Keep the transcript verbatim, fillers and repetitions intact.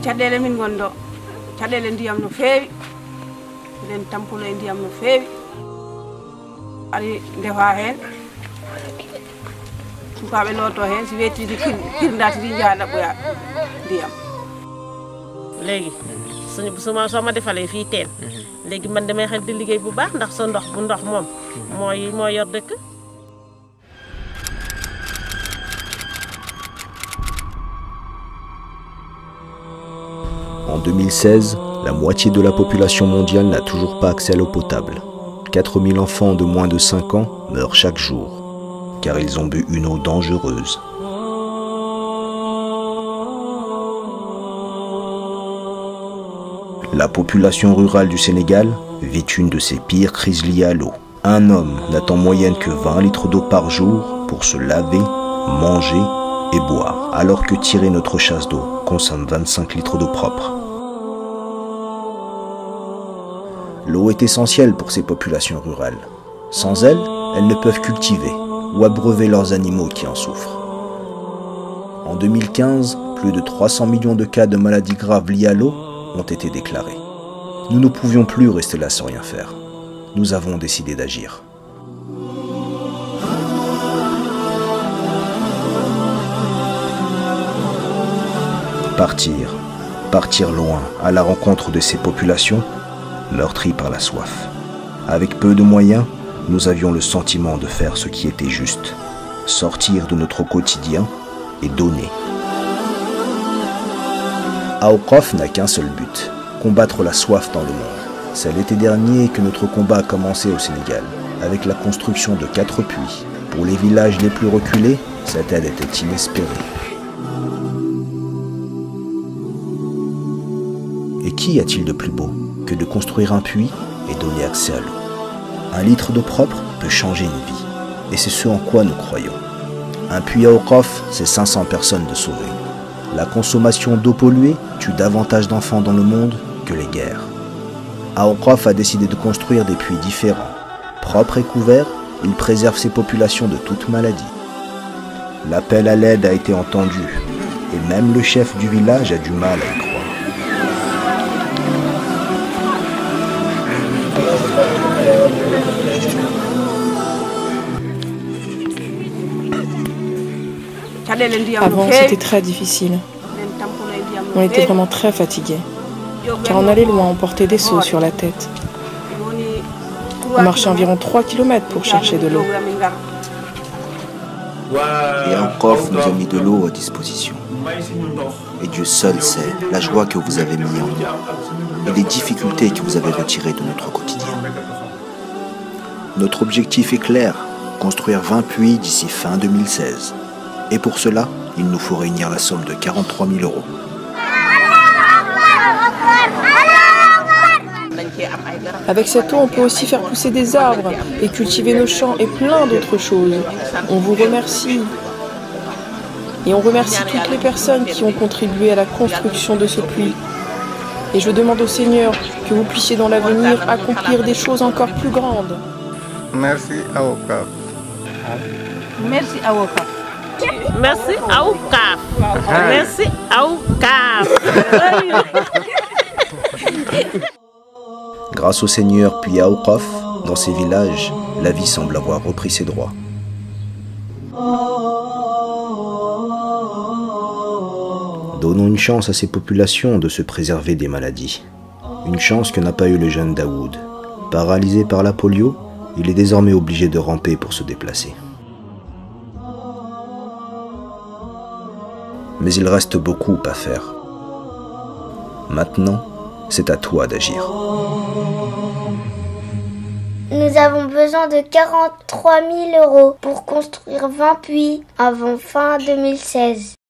caɗele min gonɗo caɗele ndiyam no feewi eɗen tampulo e ndiyam no feewi ari ndefa hen sukaɓe looto hen si wettidi kirdatidi jaa ɗaɓɓoya ndiyam léegi suñu suma soo ma defalee fii teen léegi man damay xel di liggéey bu baax ndax sa ndox bu ndox moom mooy moo yor dëkk. En deux mille seize, la moitié de la population mondiale n'a toujours pas accès à l'eau potable. quatre mille enfants de moins de cinq ans meurent chaque jour, car ils ont bu une eau dangereuse. La population rurale du Sénégal vit une de ses pires crises liées à l'eau. Un homme n'a en moyenne que vingt litres d'eau par jour pour se laver, manger et boire, alors que tirer notre chasse d'eau consomme vingt-cinq litres d'eau propre. L'eau est essentielle pour ces populations rurales. Sans elle, elles ne peuvent cultiver ou abreuver leurs animaux qui en souffrent. En deux mille quinze, plus de trois cents millions de cas de maladies graves liées à l'eau ont été déclarés. Nous ne pouvions plus rester là sans rien faire. Nous avons décidé d'agir. Partir, partir loin, à la rencontre de ces populations meurtries par la soif. Avec peu de moyens, nous avions le sentiment de faire ce qui était juste, sortir de notre quotidien et donner. Aouqaf n'a qu'un seul but, combattre la soif dans le monde. C'est l'été dernier que notre combat a commencé au Sénégal, avec la construction de quatre puits. Pour les villages les plus reculés, cette aide était inespérée. Et qu'y a-t-il de plus beau que de construire un puits et donner accès à l'eau? Un litre d'eau propre peut changer une vie, et c'est ce en quoi nous croyons. Un puits à Aouqaf, c'est cinq cents personnes de sauvées. La consommation d'eau polluée tue davantage d'enfants dans le monde que les guerres. Aouqaf a décidé de construire des puits différents. Propres et couverts, il préserve ses populations de toute maladie. L'appel à l'aide a été entendu, et même le chef du village a du mal à y croire. Avant, c'était très difficile. On était vraiment très fatigués, car on allait loin, on portait des seaux sur la tête. On marchait environ trois kilomètres pour chercher de l'eau. Et Aouqaf nous a mis de l'eau à disposition. Et Dieu seul sait la joie que vous avez mis en nous et les difficultés que vous avez retirées de notre quotidien. Notre objectif est clair, construire vingt puits d'ici fin deux mille seize. Et pour cela, il nous faut réunir la somme de quarante-trois mille euros. Avec cette eau, on peut aussi faire pousser des arbres et cultiver nos champs et plein d'autres choses. On vous remercie. Et on remercie toutes les personnes qui ont contribué à la construction de ce puits. Et je demande au Seigneur que vous puissiez dans l'avenir accomplir des choses encore plus grandes. Merci Aouqaf. Merci Aouqaf. Merci Aouqaf. Merci Aouqaf. Grâce au Seigneur puis à Aouqaf, dans ces villages, la vie semble avoir repris ses droits. Donnons une chance à ces populations de se préserver des maladies. Une chance que n'a pas eu le jeune Daoud. Paralysé par la polio, il est désormais obligé de ramper pour se déplacer. Mais il reste beaucoup à faire. Maintenant, c'est à toi d'agir. Nous avons besoin de quarante-trois mille euros pour construire vingt puits avant fin deux mille seize.